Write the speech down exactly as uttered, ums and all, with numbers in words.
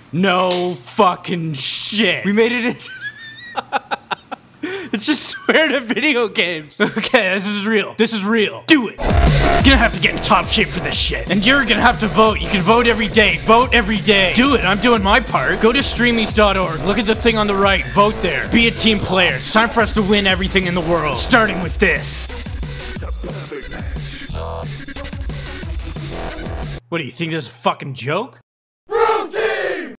No fucking shit. We made it into It's just swear to video games. Okay, this is real. This is real. Do it. You're gonna have to get in top shape for this shit. And you're gonna have to vote. You can vote every day. Vote every day. Do it. I'm doing my part. Go to streamies dot org. Look at the thing on the right. Vote there. Be a team player. It's time for us to win everything in the world. Starting with this. What do you think this is a fucking joke?